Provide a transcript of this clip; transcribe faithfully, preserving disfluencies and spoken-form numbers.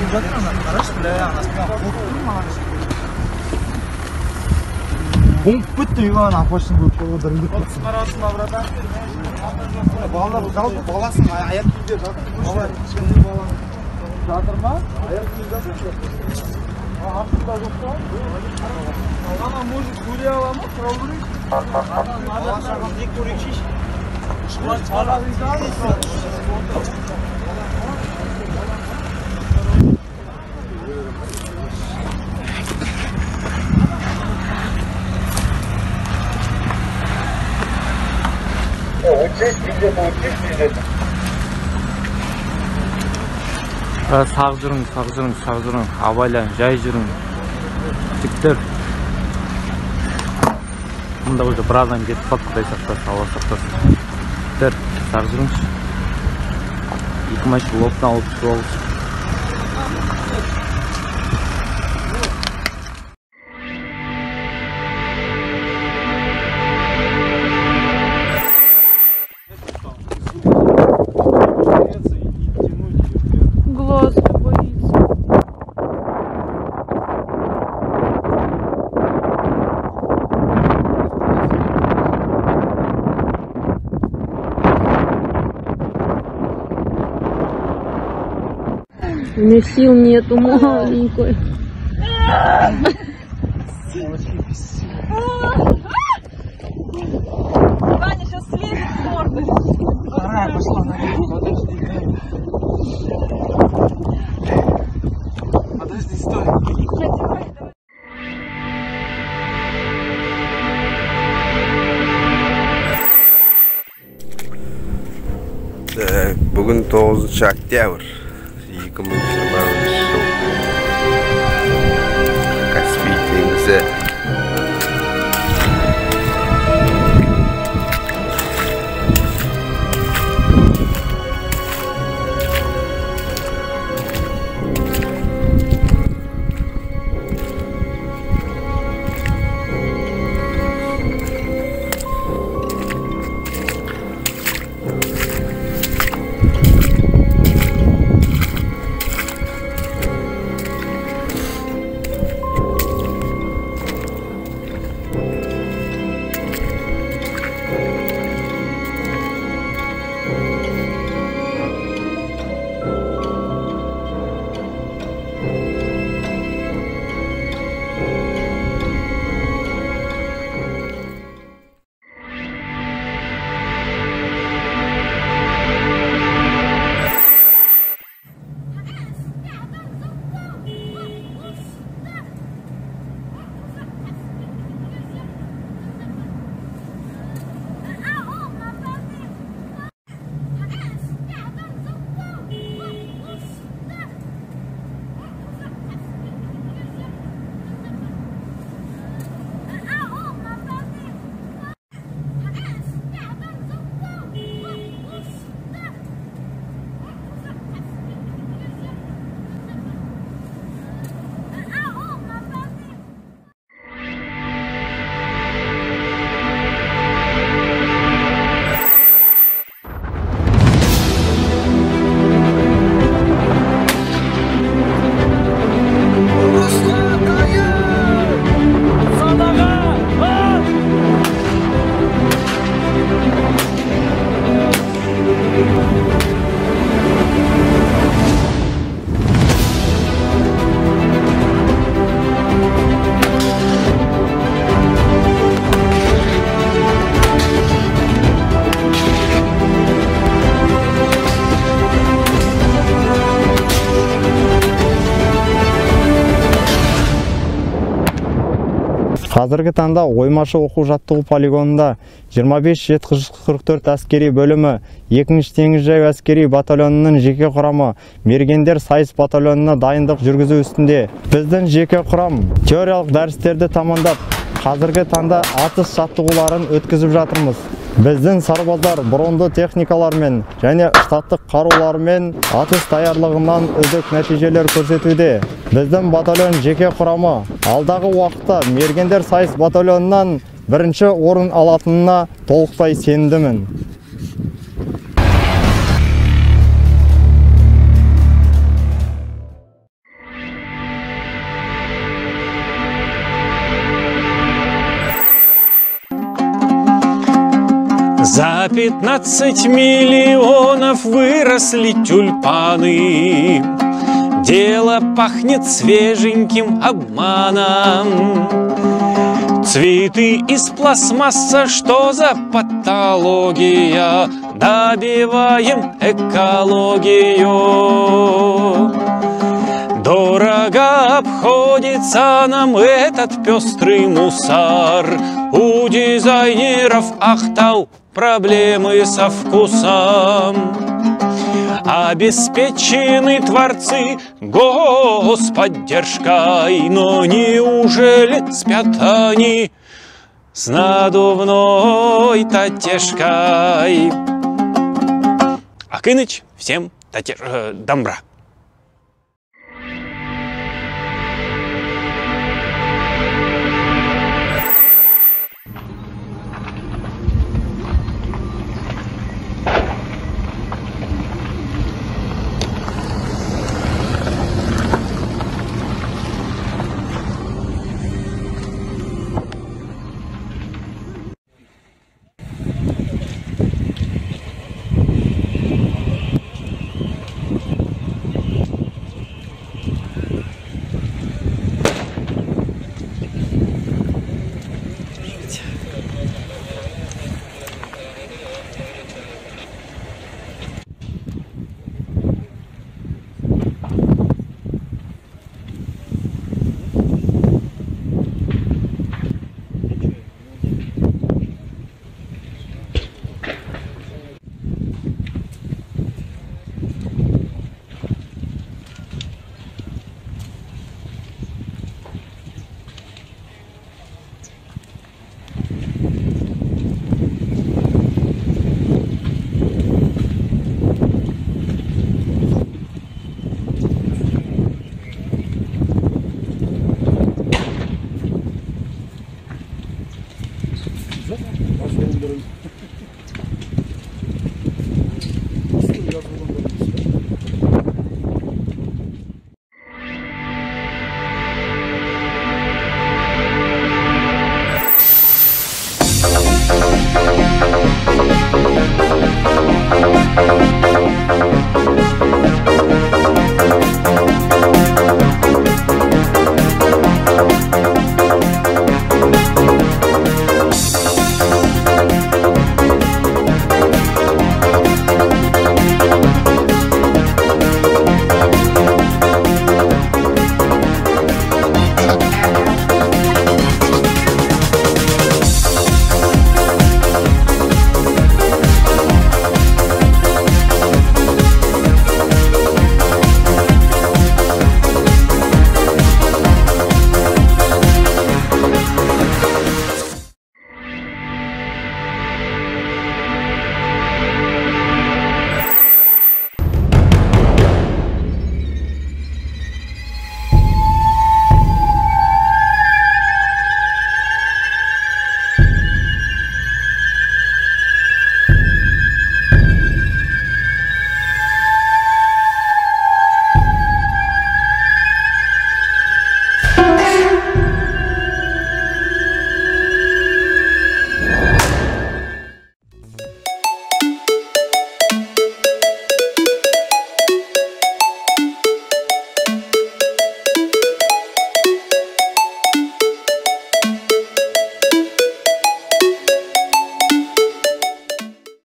Бомб бітті үйге апашын көп қолы дірілдік кетсін. Балалар жалпы баласын аяқ күйде жатыр. Балалар кішкентай баланы жатыр ма? Аяқ күйде жатыр. Артында жоқ та? Ана может көре ала ма? Сұрау керек. Бала шағын не көрек шеш? Бала сақ жүрің, сақ жүрің, сақ жүрің, абайлан, жай жүрің. Жіктер. Мұнда уже біраздан кетіп қалды, Құдай сақтасын, Алла сақтасын. Жіктер, сақ жүріңші. Екі машин лоптан алып түсіп алғыш. У меня сил нету, маленькой. Ваня сейчас слезет с морды. Вторая пошла наверх. Подожди. Подожди, стой. Бүгін тоғызыншы октябрь екі мың жиырмасыншы жыл Каспий теңізі Қазіргі таңда оймашы оқу жаттығу полигонында жиырма бес жеті жүз қырық төрт әскери бөлімі, екінші теңіз жаяу әскери батальонының жеке құрамы мергендер сайыс батальонына дайындық жүргізу үстінде. Біздің жеке құрам теориялық дәрістерді тамамдап, қазіргі таңда атыс жаттығуларын өткізіп жатырмыз. Біздің сарбаздар бронды техникалармен және штаттық қарулармен атыс даярлығынан үздік нәтижелер көрсетуде. Біздің батальон жеке құрамы алдағы уақытта мергендер сайыс батальонынан бірінші орын алатынына толықтай сенімдімін. За пятнадцать миллионов выросли тюльпаны. Дело пахнет свеженьким обманом. Цветы из пластмасса, что за патология? Добиваем экологию. Дорого обходится нам этот пестрый мусор. У дизайнеров ахтау проблемы со вкусом. Обеспечены творцы господдержкой, но неужели спят они с надувной татешкой? Акыныч, всем татеш... э, добра.